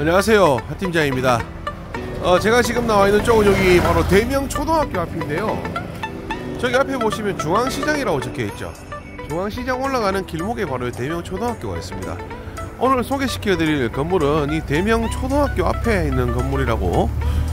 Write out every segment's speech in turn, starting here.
안녕하세요, 하팀장입니다. 제가 지금 나와 있는 쪽은 여기 바로 대명초등학교 앞인데요. 저기 앞에 보시면 중앙시장이라고 적혀있죠. 중앙시장 올라가는 길목에 바로 대명초등학교가 있습니다. 오늘 소개시켜드릴 건물은 이 대명초등학교 앞에 있는 건물이라고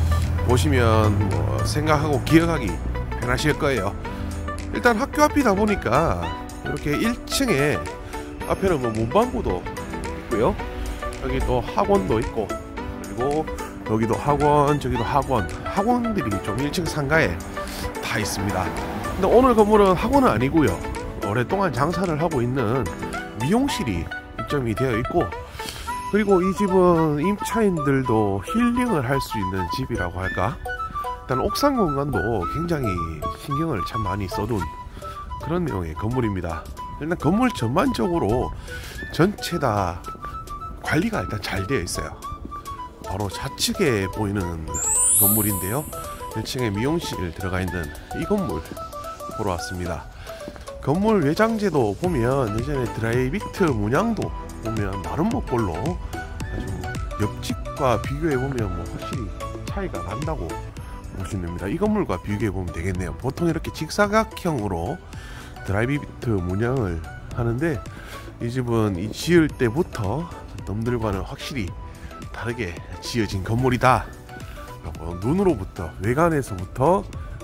보시면 생각하고 기억하기 편하실 거예요. 일단 학교 앞이다 보니까 이렇게 1층에 앞에는 문방구도 있고요, 여기 또 학원도 있고, 그리고 여기도 학원, 저기도 학원, 학원들이 좀 1층 상가에 다 있습니다. 근데 오늘 건물은 학원은 아니고요, 오랫동안 장사를 하고 있는 미용실이 입점이 되어 있고, 그리고 이 집은 임차인들도 힐링을 할 수 있는 집이라고 할까? 일단 옥상 공간도 굉장히 신경을 참 많이 써둔 그런 내용의 건물입니다. 일단 건물 전반적으로 전체 다 관리가 일단 잘 되어 있어요. 바로 좌측에 보이는 건물인데요, 1층에 미용실 들어가 있는 이 건물 보러 왔습니다. 건물 외장재도 보면 예전에 드라이비트 문양도 보면 마름모꼴로 아주 옆집과 비교해 보면 확실히 차이가 난다고 보시면 됩니다. 이 건물과 비교해 보면 되겠네요. 보통 이렇게 직사각형으로 드라이비트 문양을 하는데 이 집은 이 지을 때부터 남들과는 확실히 다르게 지어진 건물이다 라고 눈으로부터, 외관에서부터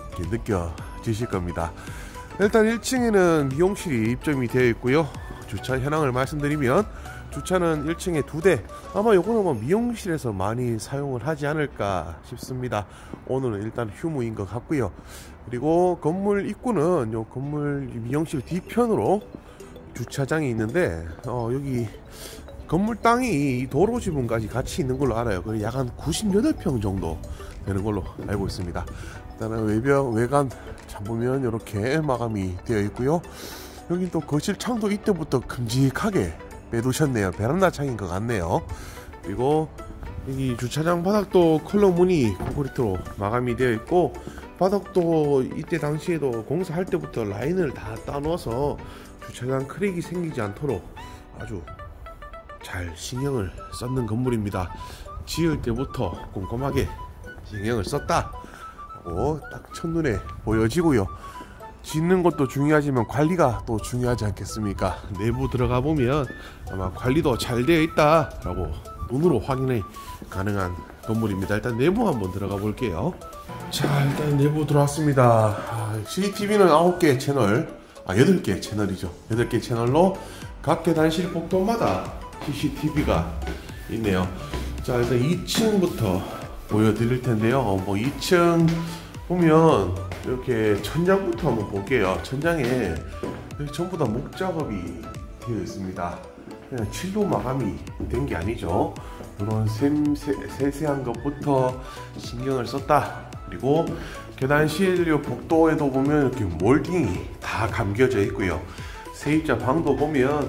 느껴지실 겁니다. 일단 1층에는 미용실이 입점이 되어 있고요. 주차 현황을 말씀드리면 주차는 1층에 2대, 아마 요거는 미용실에서 많이 사용을 하지 않을까 싶습니다. 오늘은 일단 휴무인 것 같고요. 그리고 건물 입구는 요 건물 미용실 뒤편으로 주차장이 있는데 여기 건물 땅이 도로 지분까지 같이 있는 걸로 알아요. 그래서 약 한 98평 정도 되는 걸로 알고 있습니다. 일단은 외관 참 보면 이렇게 마감이 되어 있고요. 여기 또 거실 창도 이때부터 큼직하게 빼두셨네요. 베란다 창인 것 같네요. 그리고 여기 주차장 바닥도 컬러 무늬 콘크리트로 마감이 되어 있고, 바닥도 이때 당시에도 공사할 때부터 라인을 다 따놓아서 주차장 크랙이 생기지 않도록 아주 잘 신경을 썼는 건물입니다. 지을 때부터 꼼꼼하게 신경을 썼다 하고 딱 첫눈에 보여지고요. 짓는 것도 중요하지만 관리가 또 중요하지 않겠습니까? 내부 들어가 보면 아마 관리도 잘 되어 있다 라고 눈으로 확인이 가능한 건물입니다. 일단 내부 한번 들어가 볼게요. 자, 일단 내부 들어왔습니다. CCTV는 9개 채널, 8개 채널이죠. 8개 채널로 각 계단실 복도마다 CCTV가 있네요. 자, 일단 2층부터 보여드릴 텐데요. 2층 보면 이렇게 천장부터 한번 볼게요. 천장에 전부 다 목작업이 되어 있습니다. 그냥 칠로 마감이 된 게 아니죠. 이런 세세한 것부터 신경을 썼다. 그리고 계단실 복도에도 보면 이렇게 몰딩이 다 감겨져 있고요. 세입자 방도 보면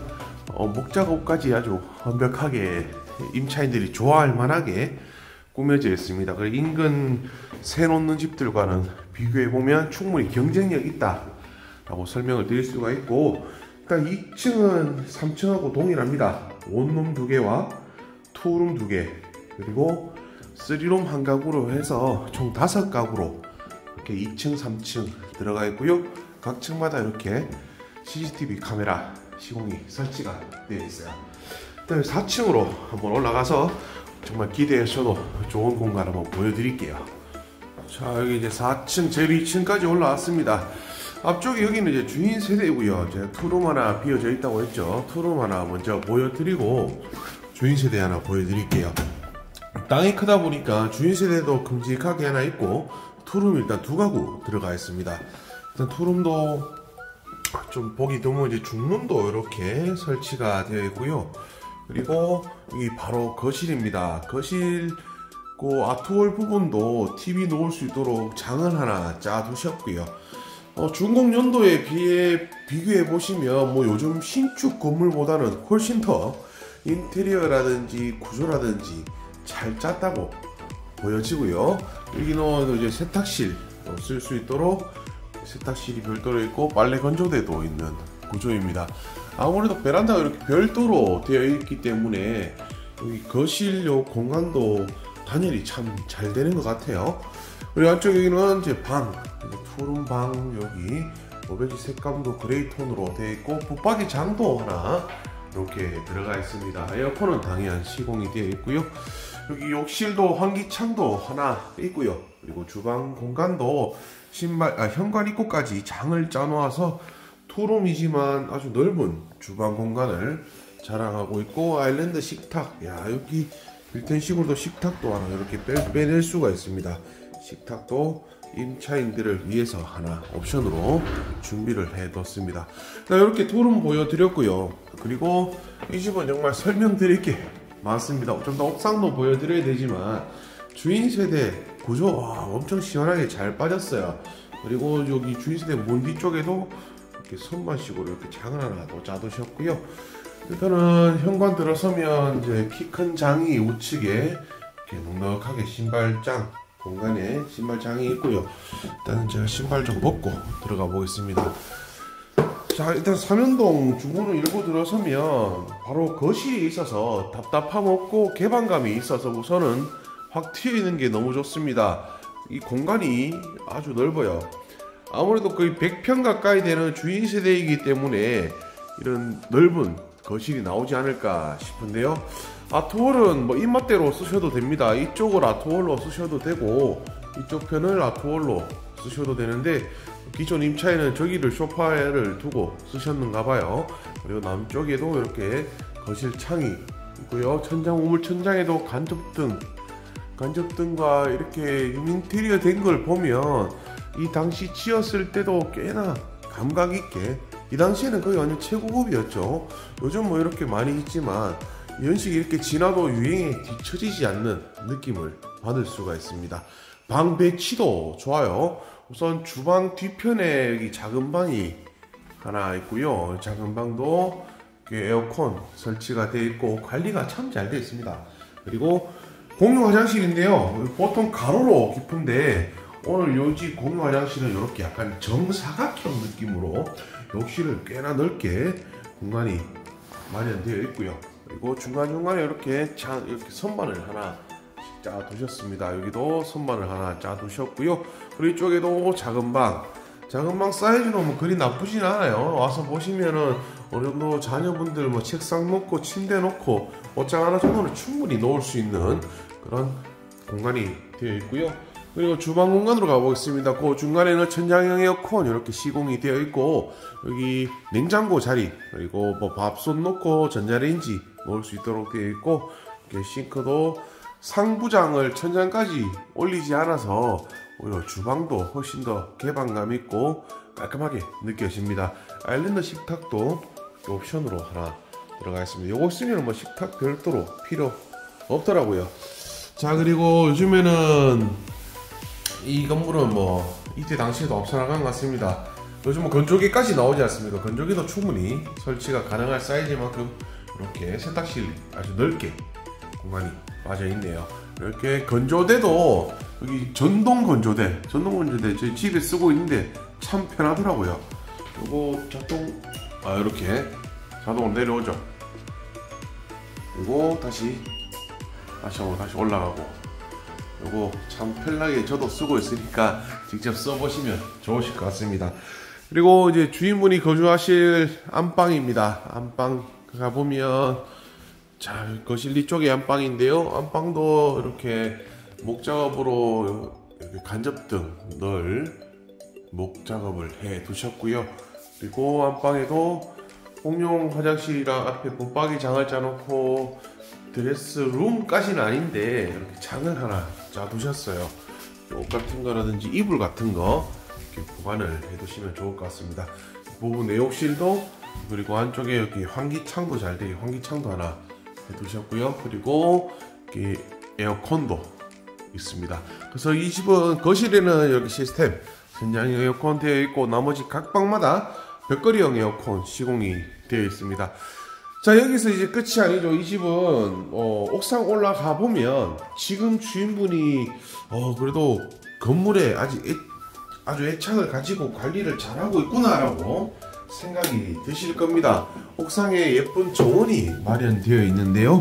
목작업까지 아주 완벽하게 임차인들이 좋아할 만하게 꾸며져 있습니다. 인근 새 놓는 집들과는 비교해 보면 충분히 경쟁력 있다 라고 설명을 드릴 수가 있고, 일단 2층은 3층하고 동일합니다. 원룸 2개와 투룸 2개, 그리고 3룸 1가구로 해서 총 5가구로 이렇게 2층 3층 들어가 있고요. 각 층마다 이렇게 CCTV 카메라 시공이 설치가 되어 있어요. 일단 4층으로 한번 올라가서 정말 기대하셔도 좋은 공간 한번 보여드릴게요. 자, 여기 이제 4층 제일 2층까지 올라왔습니다. 앞쪽에 여기는 이제 주인 세대고요. 제가 투룸 하나 비어져 있다고 했죠. 투룸 하나 먼저 보여드리고 주인 세대 하나 보여드릴게요. 땅이 크다 보니까 주인 세대도 큼직하게 하나 있고, 투룸 일단 2가구 들어가 있습니다. 일단 투룸도 좀 보기 드문 이제 중문도 이렇게 설치가 되어 있고요. 그리고 이 바로 거실입니다. 거실 그 아트월 부분도 TV 놓을 수 있도록 장을 하나 짜 두셨고요. 준공 연도에 비교해 보시면 요즘 신축 건물보다는 훨씬 더 인테리어라든지 구조라든지 잘 짰다고 보여지고요. 여기는 이제 세탁실 쓸 수 있도록 세탁실이 별도로 있고 빨래 건조대도 있는 구조입니다. 아무래도 베란다가 이렇게 별도로 되어 있기 때문에 여기 거실용 공간도 단열이 참 잘 되는 것 같아요. 그리고 안쪽에는 이제 방, 푸른 방, 여기 오베지 색감도 그레이 톤으로 되어 있고 붙박이 장도 하나 이렇게 들어가 있습니다. 에어컨은 당연 시공이 되어 있고요. 여기 욕실도 환기창도 하나 있고요. 그리고 주방 공간도 현관 입구까지 장을 짜놓아서 투룸이지만 아주 넓은 주방 공간을 자랑하고 있고, 아일랜드 식탁, 야 여기 빌트인식으로도 식탁도 하나 이렇게 빼낼 수가 있습니다. 식탁도 임차인들을 위해서 하나 옵션으로 준비를 해뒀습니다. 이렇게 투룸 보여드렸고요. 그리고 이 집은 정말 설명드릴 게 많습니다. 좀 더 옥상도 보여드려야 되지만 주인 세대 구조 엄청 시원하게 잘 빠졌어요. 그리고 여기 주인 세대 문 뒤쪽에도 이렇게 선반식으로 이렇게 장을 하나 또 짜두셨고요. 일단은 현관 들어서면 이제 키 큰 장이 우측에 이렇게 넉넉하게 신발장 공간에 신발장이 있고요. 일단은 제가 신발 좀 벗고 들어가 보겠습니다. 자, 일단 삼연동 중구로 일부 들어서면 바로 거실이 있어서 답답함 없고 개방감이 있어서 우선은 확 튀어있는 게 너무 좋습니다. 이 공간이 아주 넓어요. 아무래도 거의 100평 가까이 되는 주인 세대이기 때문에 이런 넓은 거실이 나오지 않을까 싶은데요. 아트월은 뭐 입맛대로 쓰셔도 됩니다. 이쪽을 아트월로 쓰셔도 되고 이쪽 편을 아트월로 쓰셔도 되는데, 기존 임차인은 저기를 소파를 두고 쓰셨는가 봐요. 그리고 남쪽에도 이렇게 거실 창이 있고요. 천장 우물 천장에도 간접등과 이렇게 인테리어 된 걸 보면 이 당시 지었을 때도 꽤나 감각 있게, 이 당시에는 거의 완전 최고급이었죠. 요즘 뭐 이렇게 많이 있지만 연식이 이렇게 지나도 유행에 뒤처지지 않는 느낌을 받을 수가 있습니다. 방 배치도 좋아요. 우선 주방 뒤편에 여기 작은 방이 하나 있고요. 작은 방도 에어컨 설치가 되어 있고 관리가 참 잘 되어 있습니다. 그리고 공용 화장실인데요. 보통 가로로 깊은데 오늘 요 집 공용 화장실은 이렇게 약간 정사각형 느낌으로 욕실을 꽤나 넓게 공간이 마련되어 있고요. 그리고 중간중간에 이렇게 선반을 하나 짜 두셨습니다. 여기도 선반을 하나 짜 두셨고요. 그리고 이쪽에도 작은 방 사이즈는 뭐 그리 나쁘진 않아요. 와서 보시면은 어느 정도 자녀분들 뭐 책상 놓고 침대 놓고 옷장 하나 정도는 충분히 놓을 수 있는 그런 공간이 되어 있고요. 그리고 주방 공간으로 가보겠습니다. 그 중간에는 천장형 에어컨 이렇게 시공이 되어 있고, 여기 냉장고 자리, 그리고 뭐 밥솥 놓고 전자레인지 넣을 수 있도록 되어 있고, 이렇게 싱크도 상부장을 천장까지 올리지 않아서 오히려 주방도 훨씬 더 개방감 있고 깔끔하게 느껴집니다. 아일랜드 식탁도 옵션으로 하나 들어가 있습니다. 요거 쓰면 뭐 식탁 별도로 필요 없더라고요. 자, 그리고 요즘에는 이 건물은 뭐 이때 당시에도 앞서 나간 것 같습니다. 요즘 뭐 건조기까지 나오지 않습니까? 건조기도 충분히 설치가 가능할 사이즈만큼 이렇게 세탁실 아주 넓게 공간이 빠져 있네요. 이렇게 건조대도 여기 전동 건조대 저희 집에 쓰고 있는데 참 편하더라고요. 요거 이렇게 자동으로 내려오죠. 그리고 다시 올라가고, 요거 참 편하게 저도 쓰고 있으니까 직접 써보시면 좋으실 것 같습니다. 그리고 이제 주인분이 거주하실 안방입니다. 안방 가보면, 자, 거실 뒤쪽에 안방인데요. 안방도 이렇게 목작업으로 이렇게 간접등 늘 목작업을 해 두셨고요. 그리고 안방에도 공용 화장실이랑 앞에 붙박이 장을 짜놓고 드레스룸까지는 아닌데 이렇게 장을 하나 짜두셨어요. 옷 같은 거라든지 이불 같은 거 이렇게 보관을 해두시면 좋을 것 같습니다. 부분 내욕실도, 그리고 안쪽에 여기 환기창도 잘 되게 환기창도 하나 해두셨고요. 그리고 이렇게 에어컨도 있습니다. 그래서 이 집은 거실에는 이렇게 시스템 천장형 에어컨 되어 있고, 나머지 각 방마다 벽걸이형 에어컨 시공이 되어 있습니다. 자, 여기서 이제 끝이 아니죠. 이 집은 옥상 올라가 보면 지금 주인분이 그래도 건물에 아주 애착을 가지고 관리를 잘하고 있구나라고 생각이 드실 겁니다. 옥상에 예쁜 정원이 마련되어 있는데요.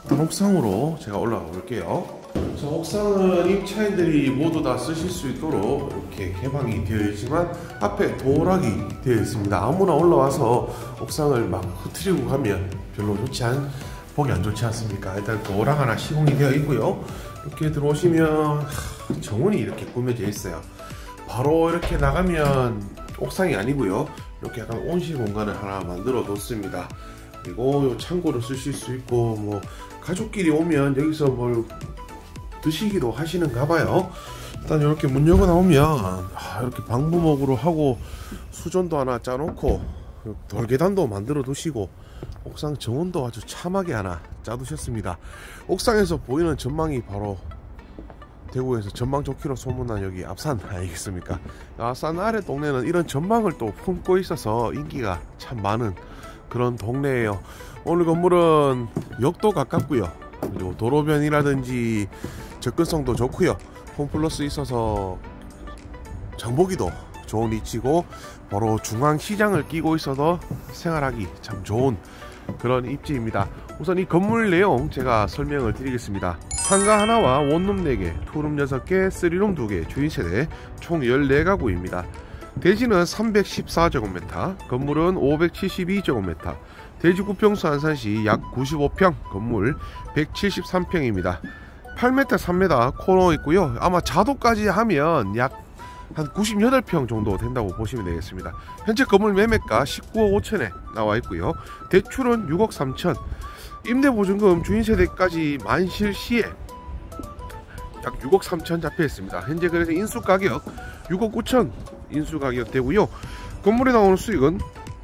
일단 옥상으로 제가 올라가 볼게요. 자, 옥상은 입차인들이 모두 다 쓰실 수 있도록 이렇게 개방이 되어 있지만 앞에 도락이 되어 있습니다. 아무나 올라와서 옥상을 막 흐트리고 가면 별로 보기 안 좋지 않습니까? 일단 도락 하나 시공이 되어 있고요. 이렇게 들어오시면 정원이 이렇게 꾸며져 있어요. 바로 이렇게 나가면 옥상이 아니고요. 이렇게 약간 온실 공간을 하나 만들어 놓습니다. 그리고 요 창고를 쓰실 수 있고, 뭐 가족끼리 오면 여기서 뭘 드시기도 하시는가 봐요. 일단 이렇게 문 열고 나오면 이렇게 방부목으로 하고 수전도 하나 짜놓고 돌계단도 만들어 두시고 옥상 정원도 아주 참하게 하나 짜두셨습니다. 옥상에서 보이는 전망이 바로 대구에서 전망 좋기로 소문난 여기 앞산 아니겠습니까? 앞산 아래 동네는 이런 전망을 또 품고 있어서 인기가 참 많은 그런 동네예요. 오늘 건물은 역도 가깝고요. 그리고 도로변이라든지 접근성도 좋고요. 홈플러스 있어서 장보기도 좋은 위치고 바로 중앙시장을 끼고 있어도 생활하기 참 좋은 그런 입지입니다. 우선 이 건물 내용 제가 설명을 드리겠습니다. 상가 하나와 원룸 4개, 투룸 6개, 3룸 2개, 주인세대 총 14가구입니다. 대지는 314제곱미터, 건물은 572제곱미터, 대지 구평수 안산시 약 95평, 건물 173평입니다. 8m, 3m 코너 있고요. 아마 자도까지 하면 약 한 98평 정도 된다고 보시면 되겠습니다. 현재 건물 매매가 19억 5천에 나와 있고요. 대출은 6억 3천, 임대보증금 주인세대까지 만실 시에 약 6억 3천 잡혀 있습니다. 현재 그래서 인수가격 6억 9천 인수가격 되고요. 건물에 나오는 수익은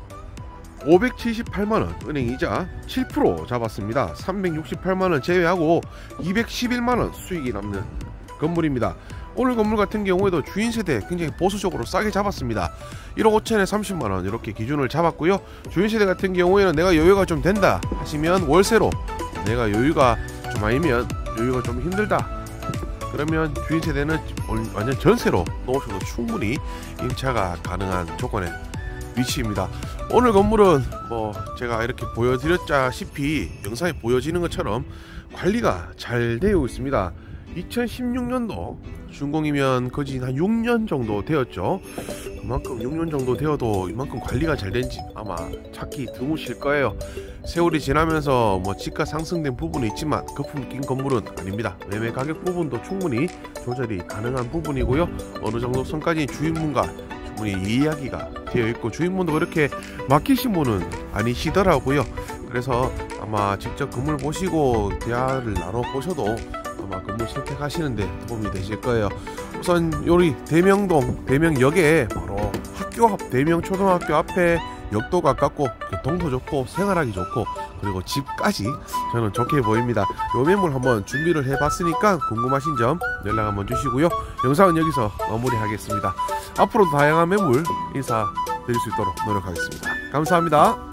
578만원, 은행이자 7% 잡았습니다. 368만원 제외하고 211만원 수익이 남는 건물입니다. 오늘 건물 같은 경우에도 주인세대 굉장히 보수적으로 싸게 잡았습니다. 1억 5천에 30만원 이렇게 기준을 잡았고요. 주인세대 같은 경우에는 내가 여유가 좀 된다 하시면 월세로, 내가 여유가 좀 아니면 여유가 좀 힘들다 그러면 주인세대는 완전 전세로 놓으셔도 충분히 임차가 가능한 조건의 위치입니다. 오늘 건물은 뭐 제가 이렇게 보여드렸다시피 영상에 보여지는 것처럼 관리가 잘 되어 있습니다. 2016년도 준공이면 거의 한 6년 정도 되었죠. 그만큼 6년 정도 되어도 이만큼 관리가 잘 된지 아마 찾기 드무실 거예요. 세월이 지나면서 뭐 지가 상승된 부분이 있지만 거품 낀 건물은 아닙니다. 매매 가격 부분도 충분히 조절이 가능한 부분이고요. 어느 정도 선까지 주인분과 충분히 이야기가 되어 있고, 주인분도 그렇게 맡기신 분은 아니시더라고요. 그래서 아마 직접 건물 보시고 대화를 나눠보셔도 아마 건물 선택하시는데 도움이 되실 거예요. 우선 요리 대명동 대명역에 바로 학교 앞 대명초등학교 앞에 역도 가깝고 교통도 좋고 생활하기 좋고 그리고 집까지 저는 좋게 보입니다. 요 매물 한번 준비를 해봤으니까 궁금하신 점 연락 한번 주시고요. 영상은 여기서 마무리하겠습니다. 앞으로도 다양한 매물 인사드릴 수 있도록 노력하겠습니다. 감사합니다.